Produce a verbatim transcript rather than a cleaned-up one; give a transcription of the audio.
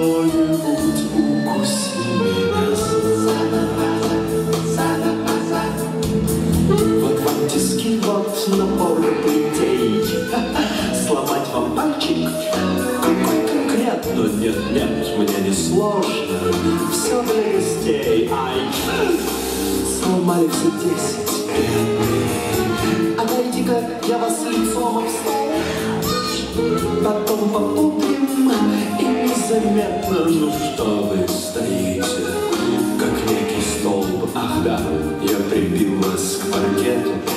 кто-нибудь укуси меня. Вот вам тиски, вот набор плетей. Сломать вам пальчик? Какой конкретно? Нет, нет, мне не сложно. Все для гостей. Ай, сломали все десять. А дайте-ка я вас лицом об стол. Потом попутаем и незаметно. Ну что вы стоите, как некий столб. Ах да, я прибил вас к паркету.